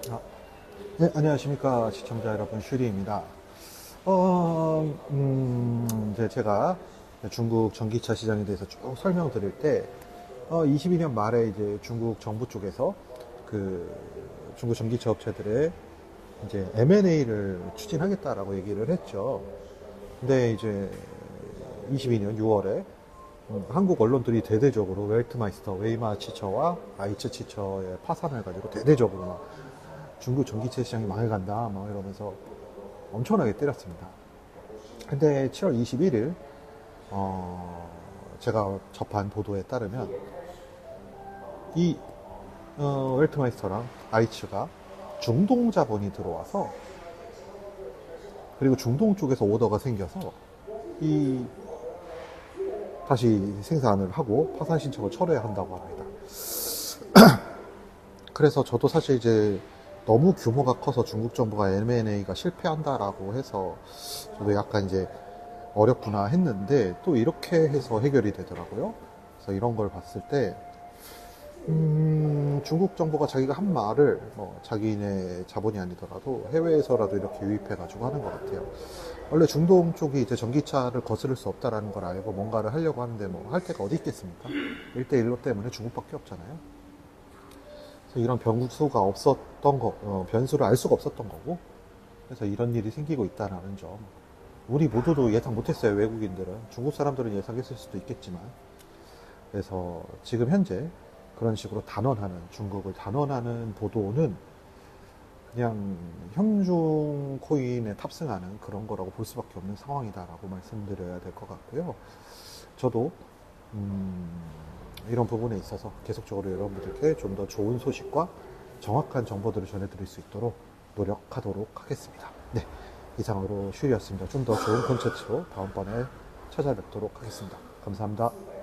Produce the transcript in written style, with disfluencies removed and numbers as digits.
아, 네, 안녕하십니까 시청자 여러분, 슈리입니다. 이제 제가 중국 전기차 시장에 대해서 쭉 설명드릴 때, 22년 말에 이제 중국 정부 쪽에서 그 중국 전기차 업체들의 이제 M&A를 추진하겠다라고 얘기를 했죠. 근데 이제 22년 6월에 한국 언론들이 대대적으로 웰트마이스터, 웨이마치처와 아이츠치처의 파산을 가지고 대대적으로 막 중국 전기차 시장이 망해간다 막 이러면서 엄청나게 때렸습니다. 근데 7월 21일 제가 접한 보도에 따르면 이 웰트마이스터랑 아이츠가 중동 자본이 들어와서, 그리고 중동 쪽에서 오더가 생겨서 이 다시 생산을 하고 파산 신청을 철회해야 한다고 합니다. 그래서 저도 사실 이제 너무 규모가 커서 중국 정부가 M&A가 실패한다라고 해서 저도 약간 이제 어렵구나 했는데, 또 이렇게 해서 해결이 되더라고요. 그래서 이런 걸 봤을 때 중국 정부가 자기가 한 말을 뭐 자기네 자본이 아니더라도 해외에서라도 이렇게 유입해가지고 하는 것 같아요. 원래 중동 쪽이 이제 전기차를 거스를 수 없다라는 걸 알고 뭔가를 하려고 하는데 뭐 할 데가 어디 있겠습니까? 1대1로 때문에 중국밖에 없잖아요. 그래서 이런 변수가 없었던 거, 변수를 알 수가 없었던 거고, 그래서 이런 일이 생기고 있다는 점. 우리 모두도 예상 못했어요. 외국인들은. 중국 사람들은 예상했을 수도 있겠지만. 그래서 지금 현재 그런 식으로 단언하는, 중국을 단언하는 보도는 그냥 현중 코인에 탑승하는 그런 거라고 볼 수밖에 없는 상황이다라고 말씀드려야 될 것 같고요. 저도 이런 부분에 있어서 계속적으로 여러분들께 좀 더 좋은 소식과 정확한 정보들을 전해드릴 수 있도록 노력하도록 하겠습니다. 네, 이상으로 슈리였습니다. 좀 더 좋은 콘텐츠로 다음번에 찾아뵙도록 하겠습니다. 감사합니다.